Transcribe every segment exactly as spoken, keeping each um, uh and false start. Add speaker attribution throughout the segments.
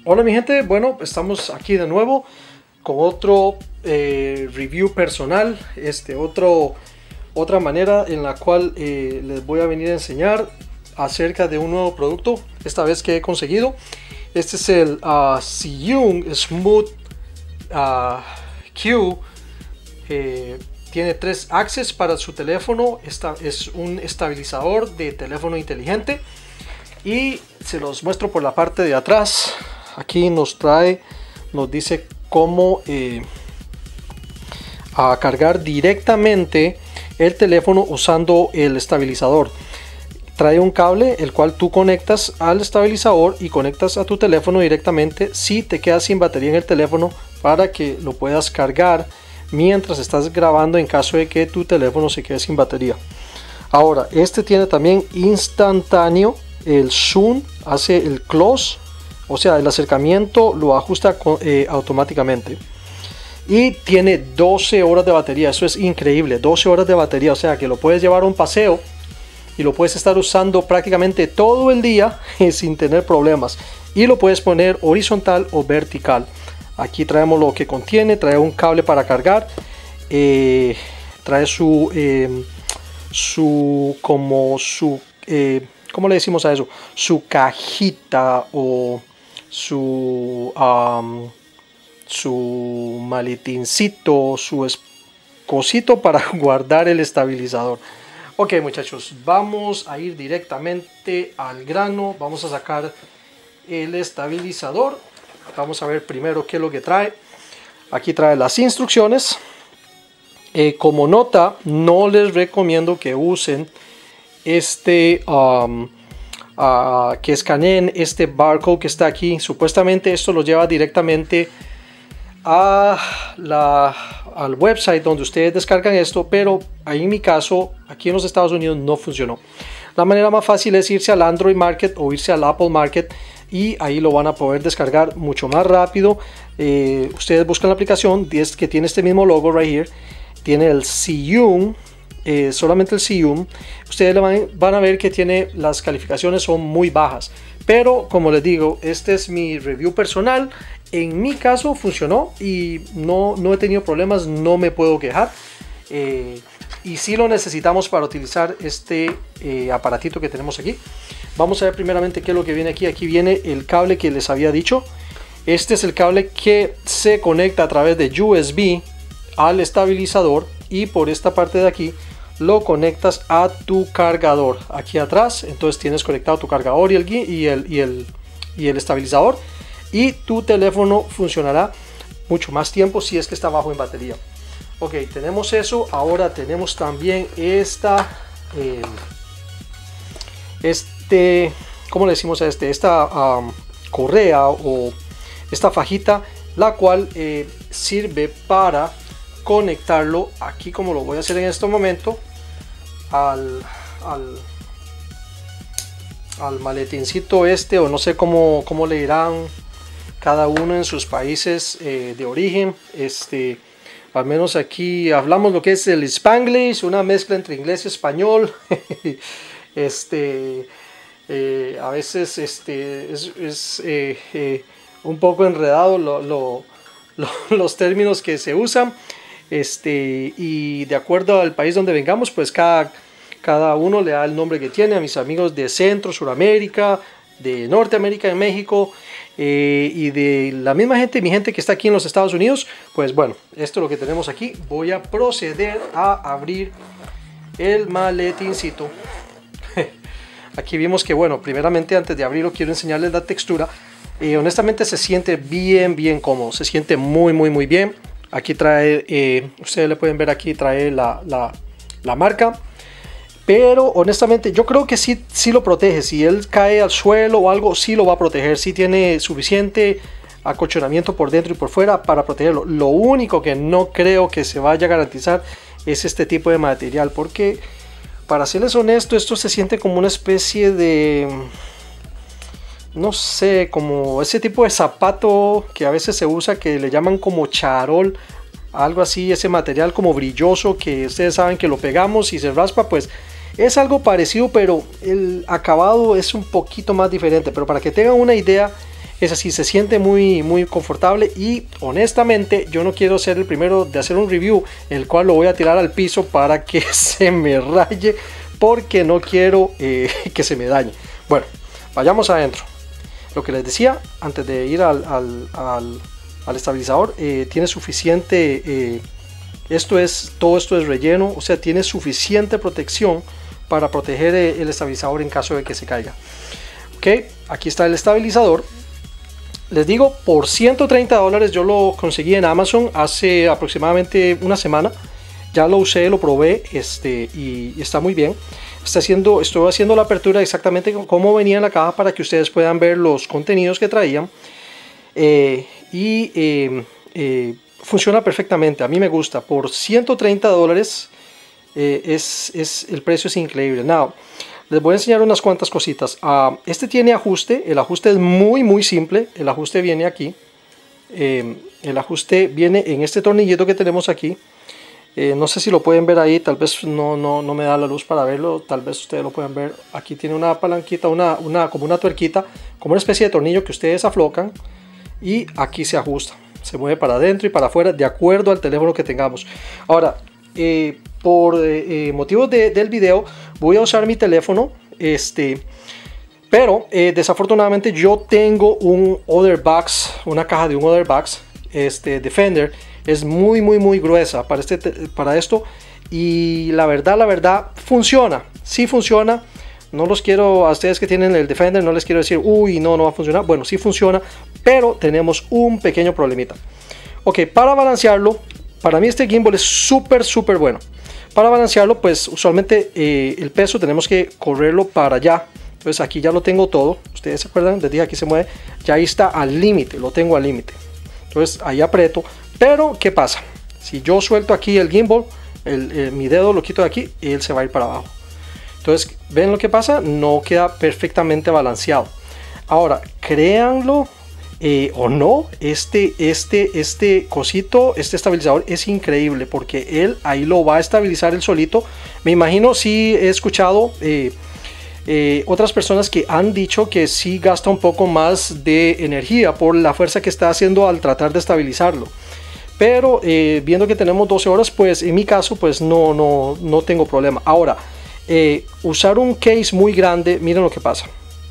Speaker 1: Hola mi gente, bueno, estamos aquí de nuevo con otro eh, review personal, este otro otra manera en la cual eh, les voy a venir a enseñar acerca de un nuevo producto, esta vez que he conseguido. Este es el uh, Zhiyun Smooth uh, Q. Eh, tiene tres axes para su teléfono. Esta es un estabilizador de teléfono inteligente y se los muestro por la parte de atrás. Aquí nos trae, nos dice cómo eh, a cargar directamente el teléfono usando el estabilizador. Trae un cable el cual tú conectas al estabilizador y conectas a tu teléfono directamente si te quedas sin batería en el teléfono, para que lo puedas cargar mientras estás grabando en caso de que tu teléfono se quede sin batería. Ahora, este tiene también instantáneo. El zoom hace el close, o sea, el acercamiento lo ajusta eh, automáticamente. Y tiene doce horas de batería. Eso es increíble, doce horas de batería. O sea que lo puedes llevar a un paseo y lo puedes estar usando prácticamente todo el día sin tener problemas. Y lo puedes poner horizontal o vertical. Aquí traemos lo que contiene. Trae un cable para cargar. Eh, trae su, eh, su, como su, eh, ¿cómo le decimos a eso? Su cajita o su... Um, su maletincito, su cosito para guardar el estabilizador. Ok muchachos, vamos a ir directamente al grano. Vamos a sacar el estabilizador. Vamos a ver primero qué es lo que trae. Aquí trae las instrucciones. Eh, como nota, no les recomiendo que usen este um, uh, que escaneen este barcode que está aquí. Supuestamente esto lo lleva directamente a la, al website donde ustedes descargan esto, pero ahí en mi caso, aquí en los Estados Unidos no funcionó. La manera más fácil es irse al Android Market o irse al Apple Market, y ahí lo van a poder descargar mucho más rápido. Eh, ustedes buscan la aplicación que tiene este mismo logo right here, tiene el Zhiyun, eh, solamente el Zhiyun. Ustedes van, van a ver que tiene, las calificaciones son muy bajas, pero como les digo, este es mi review personal. En mi caso funcionó y no, no he tenido problemas, no me puedo quejar. Eh, y si lo necesitamos para utilizar este eh, aparatito que tenemos aquí. Vamos a ver primeramente qué es lo que viene aquí. Aquí viene el cable que les había dicho. Este es el cable que se conecta a través de U S B al estabilizador, y por esta parte de aquí lo conectas a tu cargador. Aquí atrás, entonces tienes conectado tu cargador y el, y el, y el, y el estabilizador. Y tu teléfono funcionará mucho más tiempo si es que está bajo en batería. Ok, tenemos eso. Ahora tenemos también esta, eh, este, ¿cómo le decimos a este? Esta um, correa o esta fajita, la cual eh, sirve para conectarlo aquí, como lo voy a hacer en este momento, al, al, al maletincito este, o no sé cómo, cómo le dirán cada uno en sus países eh, de origen. Este, al menos aquí hablamos lo que es el Spanglish, una mezcla entre inglés y español. este, eh, a veces este, es, es eh, eh, un poco enredado lo, lo, lo, los términos que se usan. Este, y de acuerdo al país donde vengamos, pues cada, cada uno le da el nombre que tiene. A mis amigos de Centro, Suramérica, de Norteamérica, de México, eh, y de la misma gente, mi gente que está aquí en los Estados Unidos, pues bueno, esto es lo que tenemos aquí. Voy a proceder a abrir el maletincito. Aquí vimos que, bueno, primeramente antes de abrirlo quiero enseñarles la textura. Eh, honestamente se siente bien, bien cómodo, se siente muy, muy, muy bien. Aquí trae, eh, ustedes le pueden ver aquí, trae la, la, la marca. Pero honestamente yo creo que sí, sí lo protege. Si él cae al suelo o algo, sí lo va a proteger. Sí tiene suficiente acolchonamiento por dentro y por fuera para protegerlo. Lo único que no creo que se vaya a garantizar es este tipo de material, porque para serles honesto, esto se siente como una especie de, no sé, como ese tipo de zapato que a veces se usa, que le llaman como charol, algo así, ese material como brilloso que ustedes saben que lo pegamos y se raspa. Pues es algo parecido, pero el acabado es un poquito más diferente. Pero para que tengan una idea, es así, se siente muy muy confortable y honestamente yo no quiero ser el primero de hacer un review el cual lo voy a tirar al piso para que se me raye, porque no quiero eh, que se me dañe. Bueno, vayamos adentro. Lo que les decía antes de ir al, al, al, al estabilizador, eh, tiene suficiente eh, esto es todo esto es relleno, o sea, tiene suficiente protección para proteger el estabilizador en caso de que se caiga. Ok, aquí está el estabilizador. Les digo, por ciento treinta dólares yo lo conseguí en Amazon hace aproximadamente una semana. Ya lo usé, lo probé este, y, y está muy bien. Está haciendo, estoy haciendo la apertura exactamente como venía en la caja para que ustedes puedan ver los contenidos que traían. Eh, y eh, eh, funciona perfectamente, a mí me gusta. Por ciento treinta dólares eh, es, es, el precio es increíble. Now, les voy a enseñar unas cuantas cositas. Uh, este tiene ajuste, el ajuste es muy muy simple. El ajuste viene aquí. Eh, el ajuste viene en este tornillito que tenemos aquí. Eh, no sé si lo pueden ver ahí, tal vez no, no, no me da la luz para verlo, tal vez ustedes lo puedan ver. Aquí tiene una palanquita, una, una, como una tuerquita, como una especie de tornillo que ustedes aflocan y aquí se ajusta. Se mueve para adentro y para afuera de acuerdo al teléfono que tengamos. Ahora, eh, por eh, motivos de, del video voy a usar mi teléfono, este, pero eh, desafortunadamente yo tengo un OtherBox, una caja de un OtherBox, este Defender. Es muy muy muy gruesa para, este, para esto y la verdad, la verdad funciona, sí funciona. No los quiero, a ustedes que tienen el Defender, no les quiero decir, uy, no, no va a funcionar. Bueno, sí funciona, pero tenemos un pequeño problemita. Ok, para balancearlo, para mí este gimbal es súper, súper bueno. Para balancearlo, pues usualmente eh, el peso tenemos que correrlo para allá. Entonces aquí ya lo tengo todo. Ustedes se acuerdan, les dije aquí se mueve. Ya ahí está al límite, lo tengo al límite. Entonces ahí aprieto. Pero, ¿qué pasa? Si yo suelto aquí el gimbal, el, el, mi dedo lo quito de aquí y él se va a ir para abajo. Entonces, ¿ven lo que pasa? No queda perfectamente balanceado. Ahora, créanlo eh, o no, este, este, este cosito, este estabilizador es increíble porque él ahí lo va a estabilizar él solito. Me imagino, sí he escuchado eh, eh, otras personas que han dicho que sí gasta un poco más de energía por la fuerza que está haciendo al tratar de estabilizarlo. Pero eh, viendo que tenemos doce horas, pues en mi caso, pues no, no, no tengo problema. Ahora, Eh, usar un case muy grande, miren lo que pasa.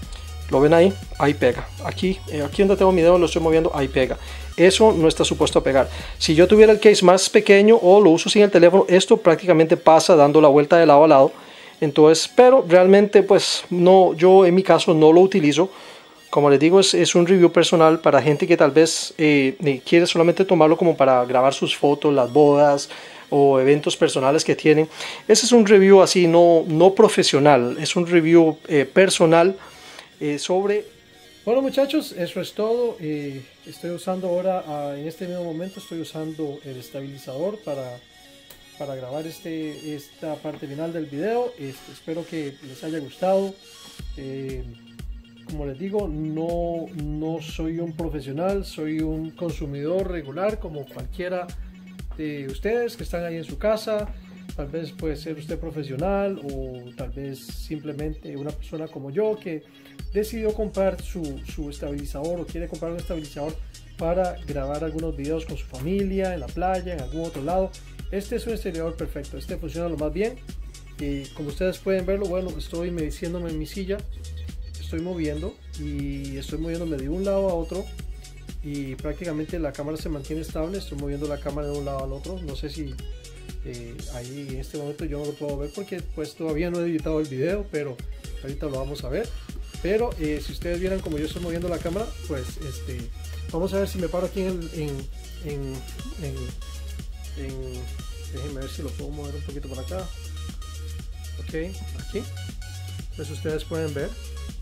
Speaker 1: ¿Lo ven ahí? Ahí pega. Aquí, eh, aquí donde tengo mi dedo lo estoy moviendo, ahí pega. Eso no está supuesto a pegar. Si yo tuviera el case más pequeño o lo uso sin el teléfono, esto prácticamente pasa dando la vuelta de lado a lado. Entonces, pero realmente pues no, yo en mi caso no lo utilizo. Como les digo, es, es un review personal para gente que tal vez eh, quiere solamente tomarlo como para grabar sus fotos, las bodas o eventos personales que tienen. Ese es un review así no, no profesional, es un review eh, personal eh, sobre... Bueno muchachos, eso es todo. Eh, estoy usando ahora, uh, en este mismo momento estoy usando el estabilizador para, para grabar este, esta parte final del video. Este, espero que les haya gustado. Eh, como les digo, no, no soy un profesional, soy un consumidor regular como cualquiera de ustedes que están ahí en su casa. Tal vez puede ser usted profesional o tal vez simplemente una persona como yo que decidió comprar su, su estabilizador o quiere comprar un estabilizador para grabar algunos videos con su familia, en la playa, en algún otro lado. Este es un estabilizador perfecto, este funciona lo más bien y como ustedes pueden verlo, bueno, estoy meciéndome en mi silla, estoy moviendo y estoy moviéndome de un lado a otro y prácticamente la cámara se mantiene estable. Estoy moviendo la cámara de un lado al otro. No sé si eh, ahí en este momento yo no lo puedo ver porque pues todavía no he editado el video, pero ahorita lo vamos a ver. Pero eh, si ustedes vieran como yo estoy moviendo la cámara, pues este, vamos a ver si me paro aquí en, el, en, en, en, en déjenme ver si lo puedo mover un poquito por acá. Ok, aquí pues ustedes pueden ver,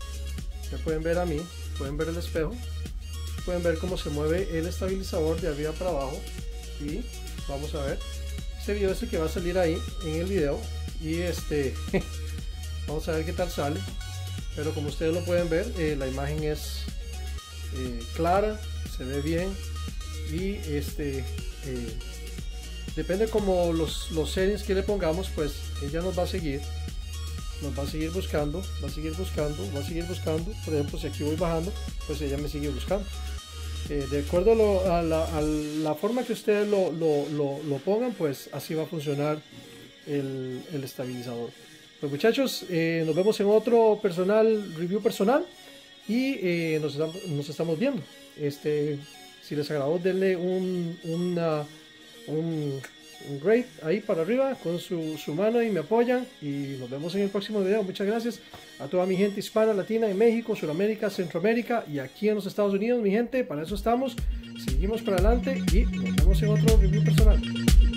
Speaker 1: me pueden ver a mí, pueden ver el espejo, pueden ver cómo se mueve el estabilizador de arriba para abajo. Y vamos a ver este video, este que va a salir ahí en el video, y este vamos a ver qué tal sale. Pero como ustedes lo pueden ver, eh, la imagen es eh, clara, se ve bien y este eh, depende como los, los settings que le pongamos, pues ella nos va a seguir. nos va a seguir buscando, va a seguir buscando, va a seguir buscando. Por ejemplo, si aquí voy bajando, pues ella me sigue buscando. Eh, de acuerdo a, lo, a, la, a la forma que ustedes lo, lo, lo, lo pongan, pues así va a funcionar el, el estabilizador. Pues muchachos, eh, nos vemos en otro personal review personal y eh, nos, nos estamos viendo. Este, si les agradó, denle un, una, un, un rate ahí para arriba con su, su mano y me apoyan, y nos vemos en el próximo video. Muchas gracias a toda mi gente hispana, latina, en México, Sudamérica, Centroamérica y aquí en los Estados Unidos, mi gente. Para eso estamos, seguimos para adelante y nos vemos en otro review personal.